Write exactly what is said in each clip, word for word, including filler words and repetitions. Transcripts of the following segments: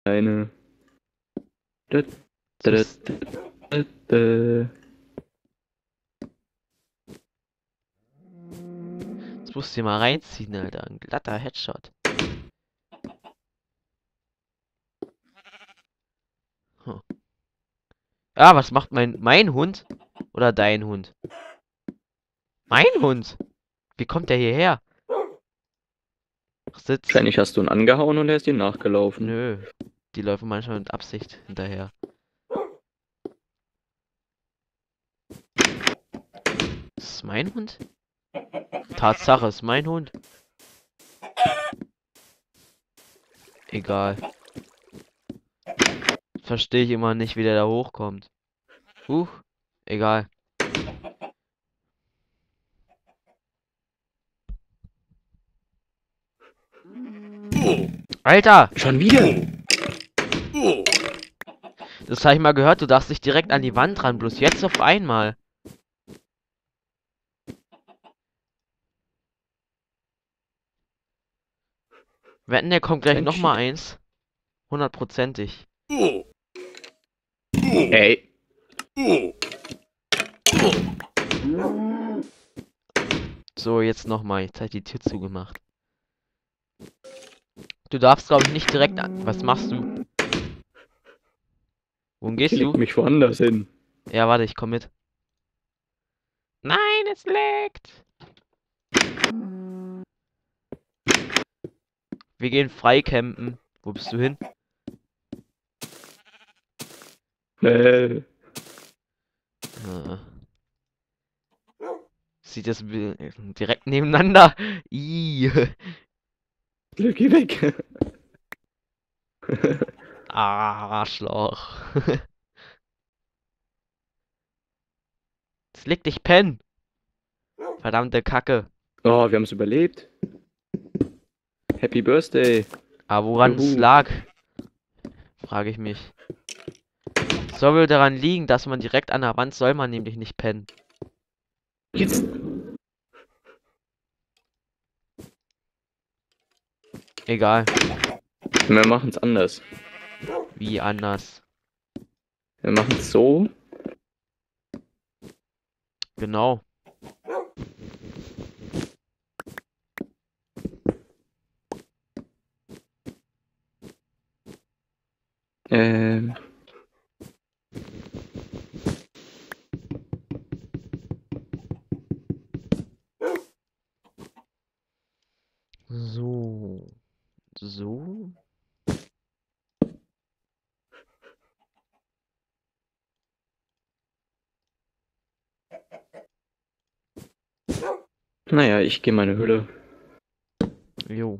eine. Da, da, da, Das, da, da. das musst du dir mal reinziehen, Alter. Ein glatter Headshot. Hm. Ah, was macht mein, mein Hund? Oder dein Hund? Mein Hund? Wie kommt der hierher? Ach, Sitz. Wahrscheinlich hast du ihn angehauen und er ist dir nachgelaufen. Nö. Die laufen manchmal mit Absicht hinterher. Ist es mein Hund? Tatsache, ist mein Hund. Egal. Verstehe ich immer nicht, wie der da hochkommt. Huch. Egal. Alter! Schon wieder? Das habe ich mal gehört, du darfst nicht direkt an die Wand ran, bloß jetzt auf einmal. Wetten, der kommt gleich Ein noch mal Cheat. eins. Hundertprozentig. Ey. So, jetzt noch mal. Jetzt hat die Tür zugemacht. Du darfst, glaube ich, nicht direkt an... Was machst du? Wohin Ich gehst leg du? mich woanders hin. Ja, warte, ich komm mit. Nein, es leckt. Wir gehen freicampen. Wo bist du hin? Äh, Ah. Sieht das direkt nebeneinander? Ih. geh weg. Arschloch. Jetzt leg dich pennen. Verdammte Kacke. Oh, wir haben es überlebt. Happy Birthday. Aber woran es Juhu. lag, frage ich mich. Es soll wohl daran liegen, dass man direkt an der Wand soll man nämlich nicht pennen. Jetzt. Egal. Wir machen es anders. Wie anders. Wir machen es so. Genau. Ähm. So. So. Naja, ich gehe meine Hülle. Jo.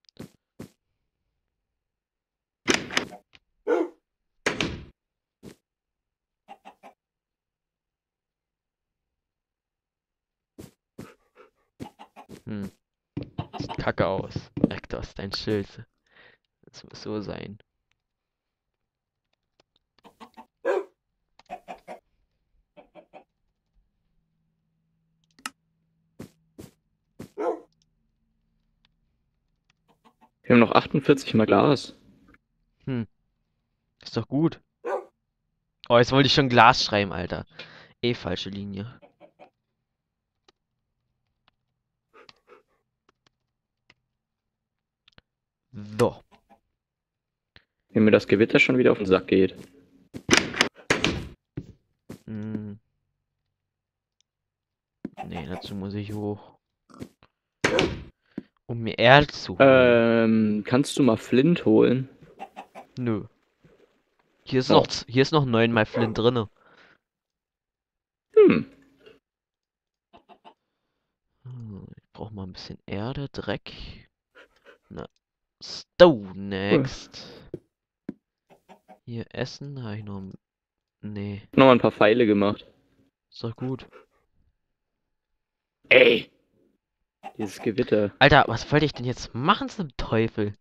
Hm. Sieht kacke aus. Rektos, dein Schild. Das muss so sein. Wir haben noch achtundvierzig mal Glas. Hm. Ist doch gut. Oh, jetzt wollte ich schon Glas schreiben, Alter. Eh falsche Linie. So. Wenn mir das Gewitter schon wieder auf den Sack geht. Hm. Nee, dazu muss ich hoch. Um mir Erde zu holen. Ähm, kannst du mal Flint holen? Nö. Hier ist Oh. noch, z- hier ist noch neunmal Flint drinne. Hm. Hm, ich brauche mal ein bisschen Erde, Dreck. Na, Stone next. Hier Essen, habe ich noch. ein- Nee, Nochmal ein paar Pfeile gemacht. ist doch gut. Ey! Dieses Gewitter. Alter, was wollte ich denn jetzt machen zum Teufel?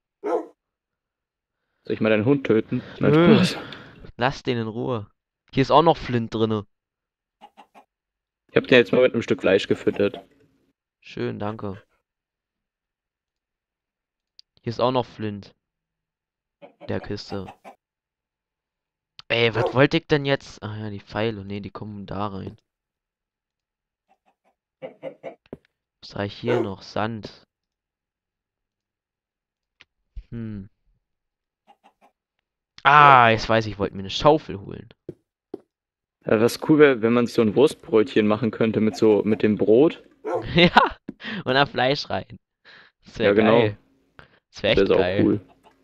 Soll ich mal deinen Hund töten? Nein, Nö, Spaß. lass den in Ruhe. Hier ist auch noch Flint drinne. Ich hab den jetzt mal mit einem Stück Fleisch gefüttert. Schön, danke. Hier ist auch noch Flint. der Kiste. Ey, was wollte ich denn jetzt? Ach ja, die Pfeile. Nee, die kommen da rein. Was habe ich hier noch? Sand. Hm. Ah, jetzt weiß ich, ich wollte mir eine Schaufel holen. Ja, was cool wäre, wenn man sich so ein Wurstbrötchen machen könnte mit so, mit dem Brot. Ja, und da Fleisch rein. Das Ja, wäre genau. geil. Das wäre Das echt wäre auch geil. cool.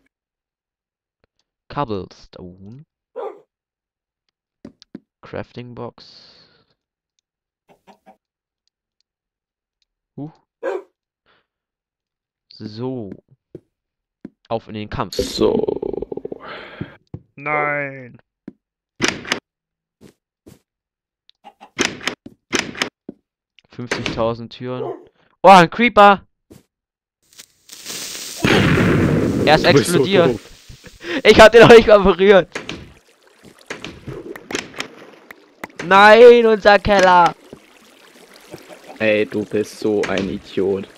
Cobblestone. Crafting Box. Huh. So. Auf in den Kampf. So. Nein. fünfzigtausend Türen. Oh, ein Creeper. Er ist Du bist so explodiert. doof. Ich hab den noch nicht mal berührt. Nein, unser Keller. Ey, du bist so ein Idiot.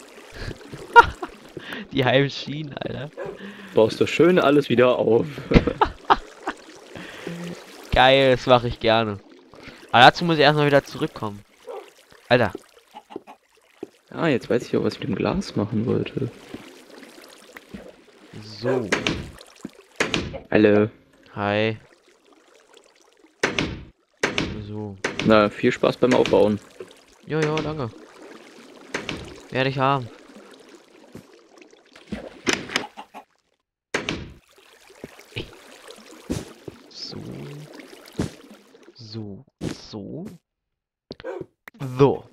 Die halben Schienen, Alter. Baust du schön alles wieder auf. Geil, das mache ich gerne. Aber dazu muss ich erstmal wieder zurückkommen. Alter. Ah, jetzt weiß ich auch, was ich mit dem Glas machen wollte. So. Alle. Hi. So. Na, viel Spaß beim Aufbauen. Jojo, danke. Werde ich haben. So. So. So. So.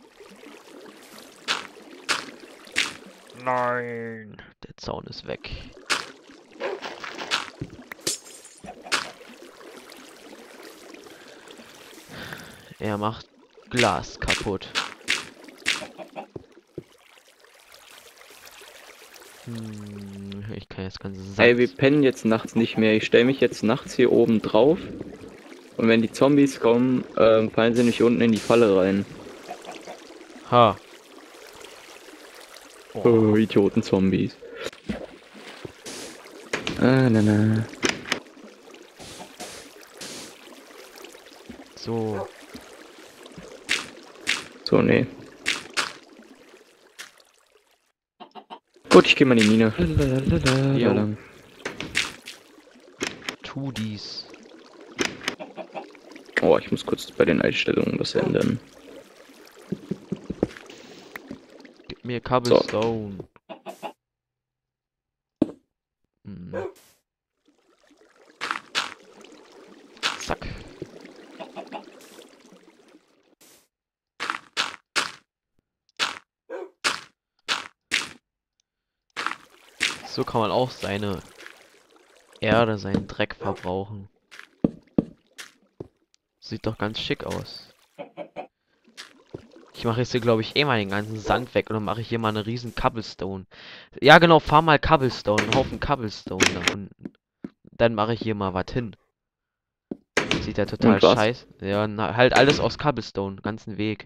Nein. Der Zaun ist weg. Er macht Glas kaputt. Hm, ich kann jetzt ganze Sand. Ey, wir pennen jetzt nachts nicht mehr. Ich stelle mich jetzt nachts hier oben drauf. Und wenn die Zombies kommen, ähm, fallen sie nicht unten in die Falle rein. Ha. Oh, Idioten-Zombies. Ah, na, na. So. So, nee. Gut, ich gehe mal in die Mine. Jo. Tu dies. Oh, ich muss kurz bei den Einstellungen was ändern. Gib mir Cobblestone. Hm. Zack. So kann man auch seine Erde, seinen Dreck verbrauchen. Sieht doch ganz schick aus. Ich mache jetzt hier, glaube ich, eh mal den ganzen Sand weg und dann mache ich hier mal eine riesen Cobblestone. Ja, genau, fahr mal Cobblestone, einen Haufen Cobblestone da unten. Dann mache ich hier mal was hin. Sieht ja total Und was? scheiße. Ja, na, halt alles aus Cobblestone, ganzen Weg.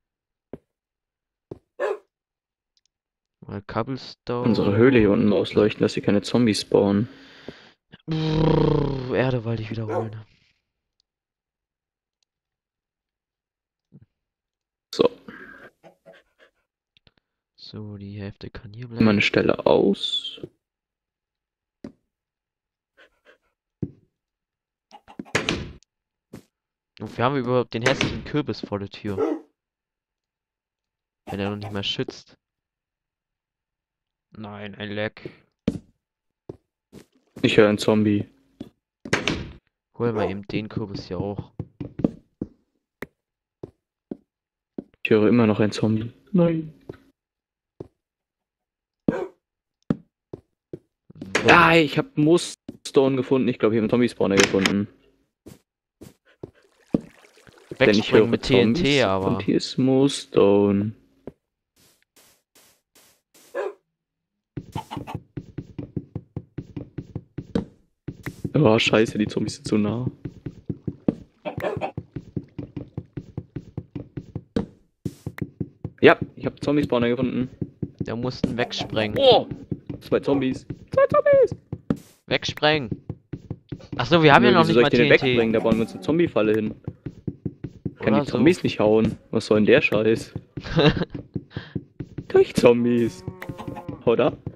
Mal Cobblestone. Unsere Höhle hier unten ausleuchten, dass hier keine Zombies spawnen. Brrr, Erde wollte ich wiederholen. So, So, die Hälfte kann hier mal bleiben. eine Stelle aus. Und wir haben überhaupt den hässlichen Kürbis vor der Tür. Wenn er noch nicht mehr schützt. Nein, ein Leck. Ich höre einen Zombie. Holen wir eben den Kürbis hier auch. Ich höre immer noch einen Zombie. Nein. So. Ah, ich habe Moosstone gefunden. Ich glaube, ich habe einen Zombie-Spawner gefunden. Denn ich höre Wegspringen mit T N T, Zombies aber. Und hier ist Moosstone. Oh, scheiße, die Zombies sind zu nah. Ja, ich habe Zombie-Spawner gefunden. Der mussten wegsprengen. Oh! Zwei Zombies. Zwei Zombies! Wegsprengen. Achso, wir haben Nö, ja noch wieso nicht soll mal ich den denn T N T. wegbringen? Da bauen wir uns eine Zombie-Falle hin. Kann Oder die Zombies nicht hauen. Was soll denn der Scheiß? Durch Zombies. Oder?